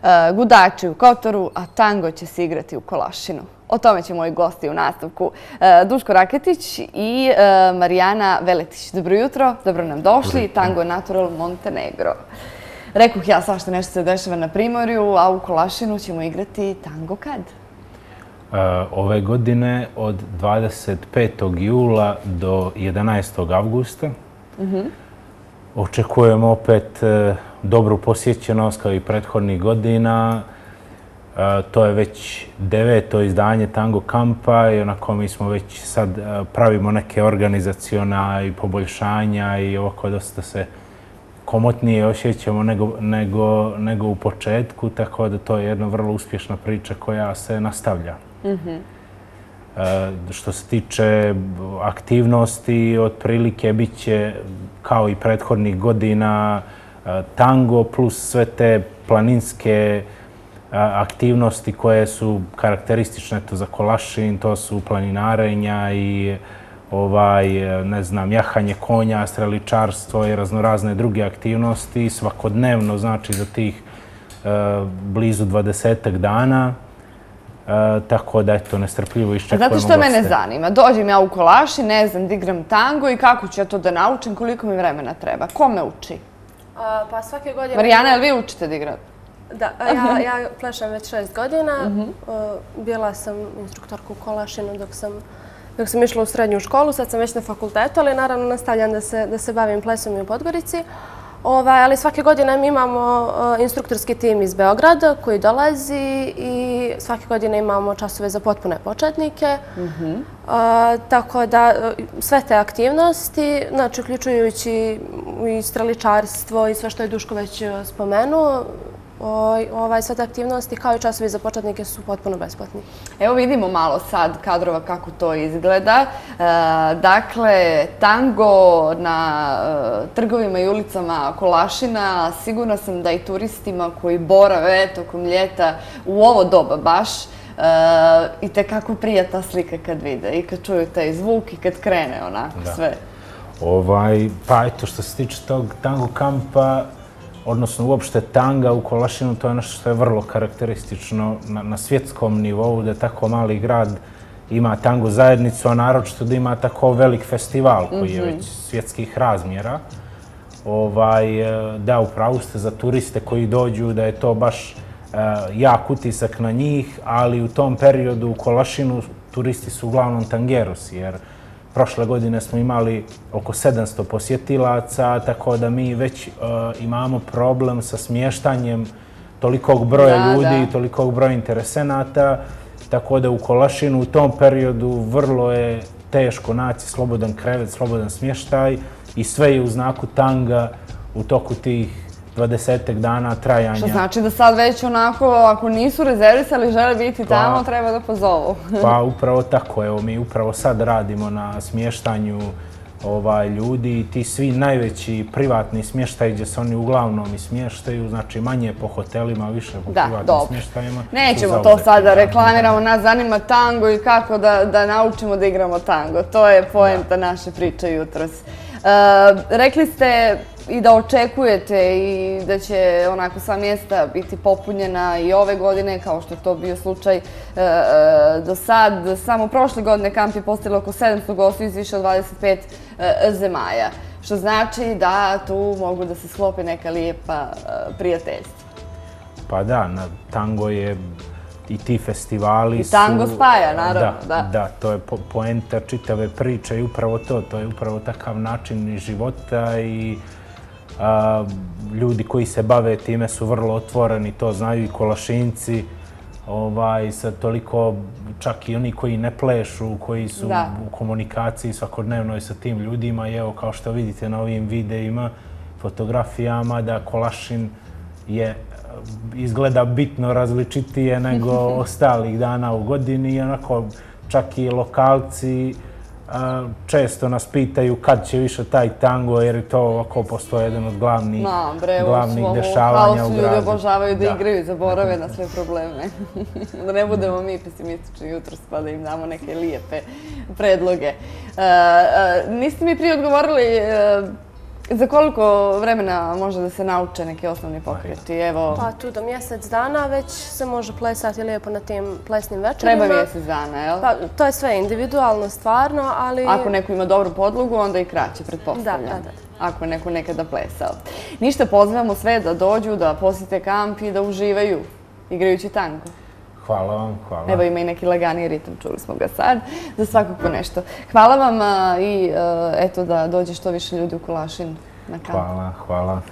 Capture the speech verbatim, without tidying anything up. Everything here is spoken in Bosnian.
Gudači u Kotoru, a tango će se igrati u Kolašinu. O tome će moji gosti u nastavku. Duško Raketić i Marijana Veletić. Dobro jutro, dobro nam došli. Tango Natural Montenegro. Rekuh ja, svašta nešto se dešava na Primorju, a u Kolašinu ćemo igrati tango kad? Ove godine od dvadeset petog jula do jedanaestog avgusta. Očekujemo opet dobru posjećenost kao i prethodnih godina. To je već deveto izdanje Tango kampa i onako mi smo već sad pravimo neke organizaciona i poboljšanja i ovako dosta se komotnije osjećamo nego, nego, nego u početku, tako da to je jedna vrlo uspješna priča koja se nastavlja. Mm-hmm. E, što se tiče aktivnosti, otprilike bit će kao i prethodnih godina tango plus sve te planinske aktivnosti koje su karakteristične to za Kolašin, to su planinarenja i ovaj, ne znam, jahanje konja, streličarstvo i raznorazne druge aktivnosti svakodnevno, znači za tih e, blizu dvadesetak dana. E, tako da, eto, nestrpljivo iščekujemo goste. Znate što mene zanima? Dođem ja u Kolašin, ne znam da igram tango i kako ću ja to da naučim, koliko mi vremena treba? Ko me uči? A, pa svake godine... Marijana, jel vi učite da igrate? Da, ja, ja plešem već šest godina. Uh-huh. Bila sam instruktorka u Kolašinu dok sam, dok sam išla u srednju školu. Sad sam već na fakultetu, ali naravno nastavljam da se, da se bavim plesom i u Podgorici. Ovaj, ali svake godine mi imamo uh, instruktorski tim iz Beograda koji dolazi i svake godine imamo časove za potpune početnike. Uh-huh. uh, tako da uh, sve te aktivnosti, znači uključujući i streličarstvo i sve što je Duško već spomenuo, Ovaj, sve te aktivnosti kao i časovi za početnike su potpuno besplatni. Evo vidimo malo sad kadrova kako to izgleda. E, dakle, tango na e, trgovima i ulicama Kolašina, sigurna sam da i turistima koji borave tokom ljeta u ovo doba baš, e, i tekako prija ta slika kad vide i kad čuju taj zvuk i kad krene onako da. Sve. Ovaj, pa eto, što se tiče tog tango kampa, odnosno uopšte tanga u Kolašinu, to je nešto što je vrlo karakteristično na, na svjetskom nivou, da tako mali grad ima tango zajednicu, a naročito da ima tako velik festival koji je već svjetskih razmjera. Ovaj, da, upravo ste za turiste koji dođu, da je to baš uh, jak utisak na njih, ali u tom periodu u Kolašinu turisti su uglavnom tangerosi, jer prošle godine smo imali oko sedamsto posjetilaca, tako da mi već uh, imamo problem sa smještanjem tolikog broja da, ljudi i tolikog broja interesenata, tako da u Kolašinu u tom periodu vrlo je teško naći slobodan krevet, slobodan smještaj i sve je u znaku tanga u toku tih dvadesetak dana trajanja. Što znači da sad već onako, ako nisu rezervisali, žele biti tamo, pa, treba da pozovu. Pa upravo tako, evo mi upravo sad radimo na smještanju ovaj, ljudi i ti svi najveći privatni smještaj gdje se oni uglavnom i smještaju, znači manje po hotelima, više po da, privatnim dobro. Smještajima. Nećemo to sad da reklamiramo, nas zanima tango i kako da, da naučimo da igramo tango. To je poenta da. Naše priče jutros. Uh, rekli ste i da očekujete i da će onako sva mjesta biti popunjena i ove godine, kao što je to bio slučaj e, e, do sad. Samo prošle godine kamp je postavilo oko sedamsto gostiju iz više od dvadeset pet e, zemalja, što znači da tu mogu da se sklope neka lijepa e, prijateljstva. Pa da, na tango je i ti festivali su... I tango spaja, naravno, da. Da, da, to je po poenta čitave priče i upravo to, to je upravo takav način života i a, ljudi koji se bave time su vrlo otvoreni, to znaju i Kolašinci, ovaj, sad toliko, čak i oni koji ne plešu, koji su da. U komunikaciji svakodnevnoj sa tim ljudima i evo kao što vidite na ovim videima, fotografijama, da Kolašin je izgleda bitno različitije nego ostalih dana u godini i onako čak i lokalci a, često nas pitaju kad će više taj tango jer to ovako postoje jedan od glavnih, no, bre, glavnih u dešavanja u gradu. Ljudi obožavaju da, da igraju i zaborave na sve probleme. Da ne budemo mi pesimistični jutros pa da im damo neke lijepe predloge. Uh, uh, niste mi prije odgovorili uh, Za koliko vremena može da se nauče neki osnovni pokreti? Evo, Pa tu do mjesec dana već se može plesati lijepo na tim plesnim večerima. treba mjesec dana, jel? Pa to je sve individualno, stvarno, ali... Ako neko ima dobru podlogu, onda i kraće, pretpostavljam. Da, da, da. Ako je neko nekada plesao. Ništa, pozivamo sve da dođu, da posjete kamp i da uživaju igrajući tango. Hvala vam, hvala. Evo ima i neki laganiji ritam, čuli smo ga sad, za svakako nešto. Hvala vam a, i a, eto da dođe što više ljudi u Kolašin na kamp. Hvala, hvala.